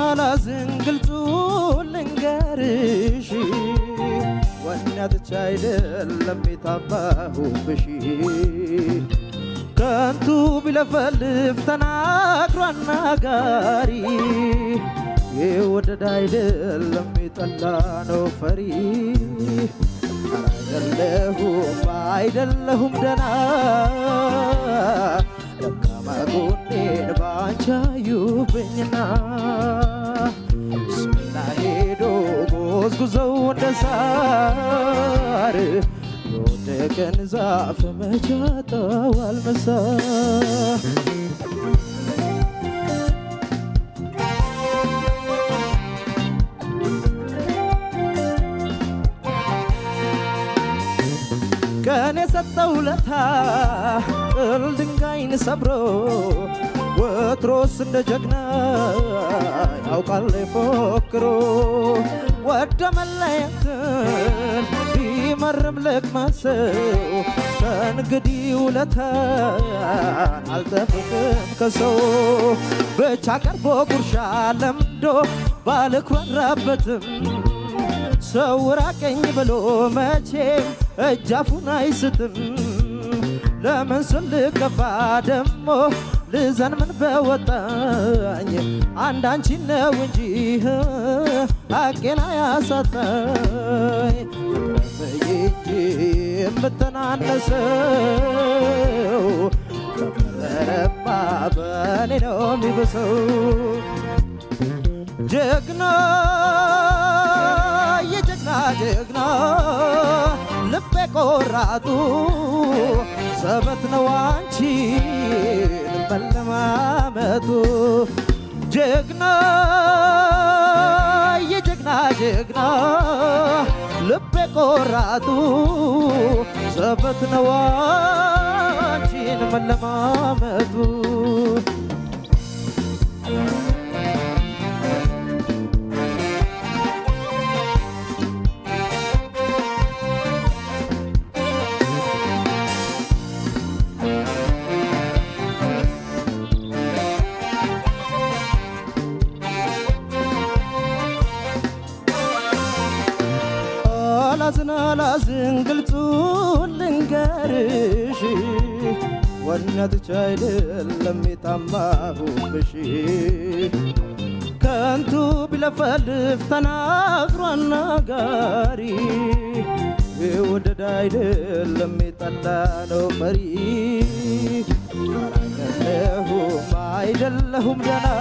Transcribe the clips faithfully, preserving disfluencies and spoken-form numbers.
لازم قلتو لنقارش وانا تشايد لم يتابعه بشي كنتو بلا فلف تناكرو النقاري يودد عيد لم يتلانو فري عيدلهم عيدلهم دنا لكما قولين بانشايو بينا سمنا هيدو غوز غزو ندسار يودكن زاف مجاتا والمسار كان يسطولتها الدنقاين صبرو وتروس الجقنا يوقع لي فكرو ودم الليتن بيمرم لك مسو كان قدي ولتها عالتفكم كسو بچاكر بوقرشا لمدو بالك ورابتم سوراكين بلو ماچم اجافون አይስትም ለምን ስልከፋ ደሞ ልዘን ምን በወጣኝ አንድ አንቺ ነው እንጂ አቄና ያሳጣኝ በይጂ የምተናነሰው ከመረባ በኔ ነው የሚበሰው ጀግና የጀግና ጀግና ልቤ ቆራጡ ሰበት ነው አንቺን በለማመቱ ጀግና የጀግና ጀግና ልቤ ቆራጡ ሰበት ነው አንቺን በለማመቱ لازم لازم قلتو لنقارش وانا تشايل لمي تماهو بشي كنتو بلا فلف تناغرو النقاري يودد عيد لمي تلانو فري فرانكلهم عيدلهم جنا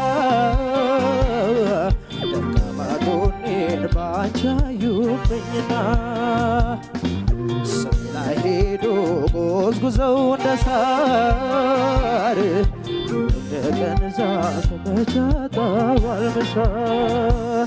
كونين بانشايو بينا سمنا هيدو غوز غزو ندسار يودكن زاف مجاتا والمسار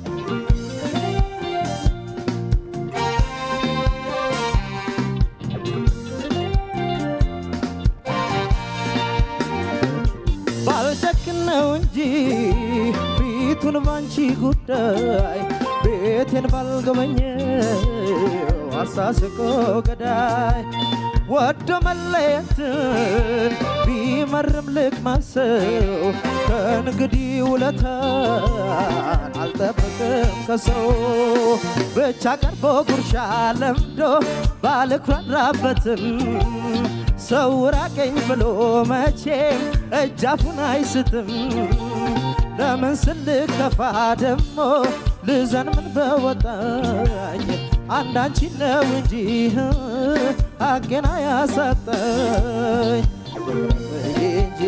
بالشكل نونجي بيتون بانشي قداي بيتين بالغمانيو أساسكو قداي ودو مليتن بيمرم لك مسو كان قدي ولتان عالتفكم كسو بچاكر بوقرشا لمدو بالك رابتن سوراكين بلو ماچم اجافون አይስትም ለምን ስልከፋ ደሞ ልዘን ምን በወጣኝ አንድ አንቺ ነው እንጂ አገና ያሳጣኝ እንጂ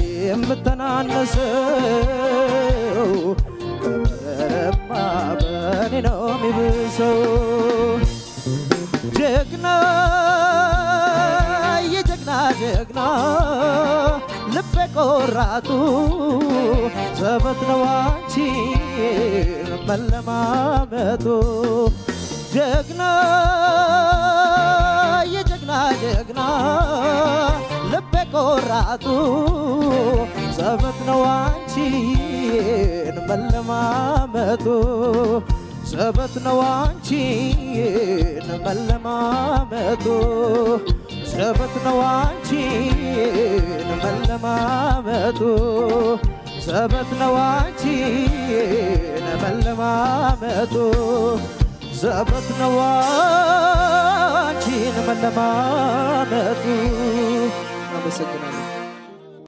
የምተናነሰው ከመረባ በኔ ነው የሚብሰው ጀግና የጀግና ጀግና ልቤ ቆራጡ ሰበት ነው አንቺን መለማመጡ ጀግና የጀግና ጀግና ልቤ ቆራጡ ሰበት ነው አንቺን መለማመጡ ሰበት ነው አንቺን መለማመጡ ሰበት ነው አንቺን መለማመጡ ዘበት ነው አንቺን መለማመጡ ዘበት ነው አንቺን መለማመጡ አመሰግናለሁ